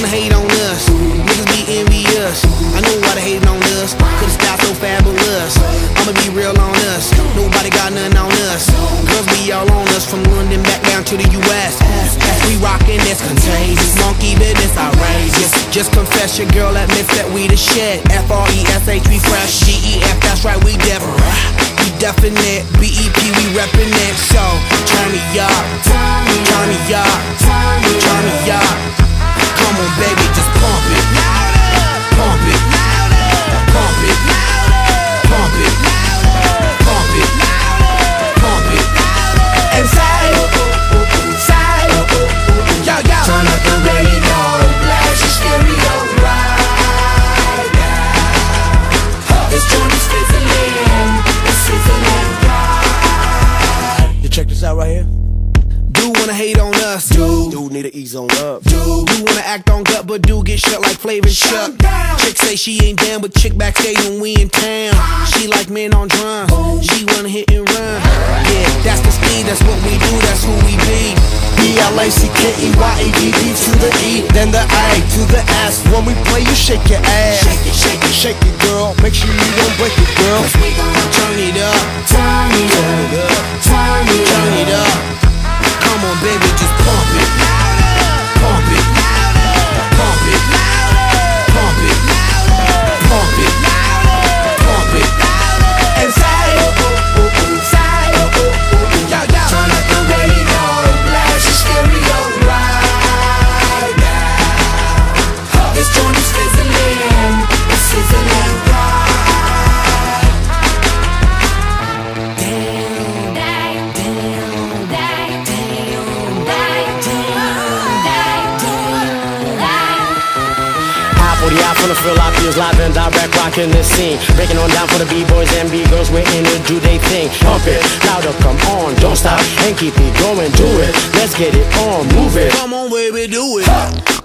wanna hate on us, niggas be envious. I know why they hating on us, cause the style so fabulous. I'ma be real on us, nobody got nothing on us. Girls be all on us, from London back down to the US. We rockin', it's contagious, monkey business outrageous. Just confess your girl admits that we the shit. F-R-E-S-H, we fresh. G-E-F, that's right, we different. We definite, B-E-P, we reppin' it. So, turn me up, turn me up, turn me up. Come on baby, just pump it, pump it, pump it, pump it, pump it, pump it. And say, yo, yo. Turn up the radio, blast your stereo right now. This joint is sizzling, it's sizzling right. You check this out right here. Do wanna hate on us, dude need to ease on up, dude wanna act on gut, but do get shut like Flavor Chuck. Chick say she ain't down, but chick backstage when we in town. She like men on drum, she wanna hit and run. Yeah, that's the speed, that's what we do, that's who we be. B-L-A-C-K-E-Y-A-D-D to the E, then the A to the S. When we play, you shake your ass. Shake it, shake it, shake it, girl. Make sure you don't break it, girl. We gon' turn it up, turn it up, turn it up. Come on, baby, just pump it, pump it, pump it, pump it, pump it, pump it, and say, yo, yo. Turn up the radio, blast your stereo right now. This joint is sizzling, it's sizzling right. From the Philippines, live and direct, rocking the scene. Breaking on down for the B-boys and B-girls, we're in it, do they thing. Pump it, louder, come on, don't stop, and keep it going, do it. Let's get it on, move it. Come on, baby, do it.